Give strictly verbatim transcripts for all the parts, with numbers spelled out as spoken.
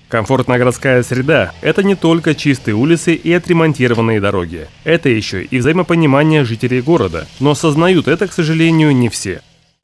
Комфортная городская среда – это не только чистые улицы и отремонтированные дороги. Это еще и взаимопонимание жителей города. Но осознают это, к сожалению, не все.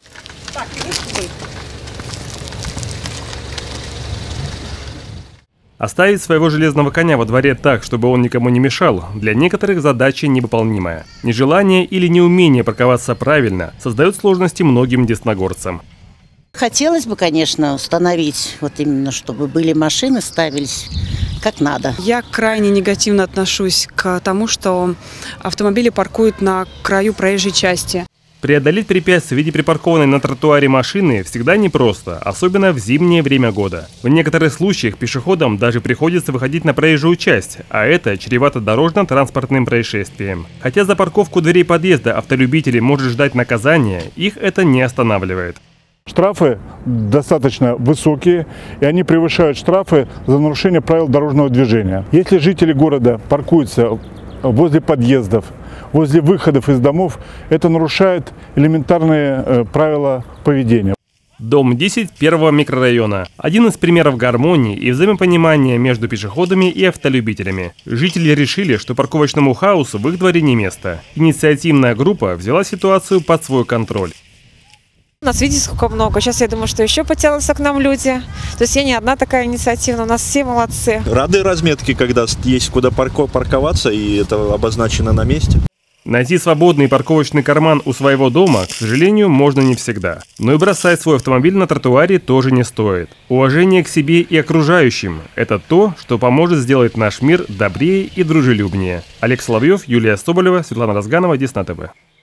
Оставить своего железного коня во дворе так, чтобы он никому не мешал, для некоторых задача невыполнимая. Нежелание или неумение парковаться правильно создает сложности многим десногорцам. Хотелось бы, конечно, установить, вот именно, чтобы были машины, ставились как надо. Я крайне негативно отношусь к тому, что автомобили паркуют на краю проезжей части. Преодолеть препятствие в виде припаркованной на тротуаре машины всегда непросто, особенно в зимнее время года. В некоторых случаях пешеходам даже приходится выходить на проезжую часть, а это чревато дорожно-транспортным происшествием. Хотя за парковку дверей подъезда автолюбителей может ждать наказание, их это не останавливает. Штрафы достаточно высокие, и они превышают штрафы за нарушение правил дорожного движения. Если жители города паркуются возле подъездов, возле выходов из домов, это нарушает элементарные правила поведения. Дом десять первого микрорайона – один из примеров гармонии и взаимопонимания между пешеходами и автолюбителями. Жители решили, что парковочному хаосу в их дворе не место. Инициативная группа взяла ситуацию под свой контроль. У нас, видите, сколько много. Сейчас я думаю, что еще потянутся к нам люди. То есть я не одна такая инициативная, у нас все молодцы. Рады разметки, когда есть куда парковаться, и это обозначено на месте. Найти свободный парковочный карман у своего дома, к сожалению, можно не всегда. Но и бросать свой автомобиль на тротуаре тоже не стоит. Уважение к себе и окружающим – это то, что поможет сделать наш мир добрее и дружелюбнее. Олег Соловьев, Юлия Соболева, Светлана Разганова, Десна ТВ.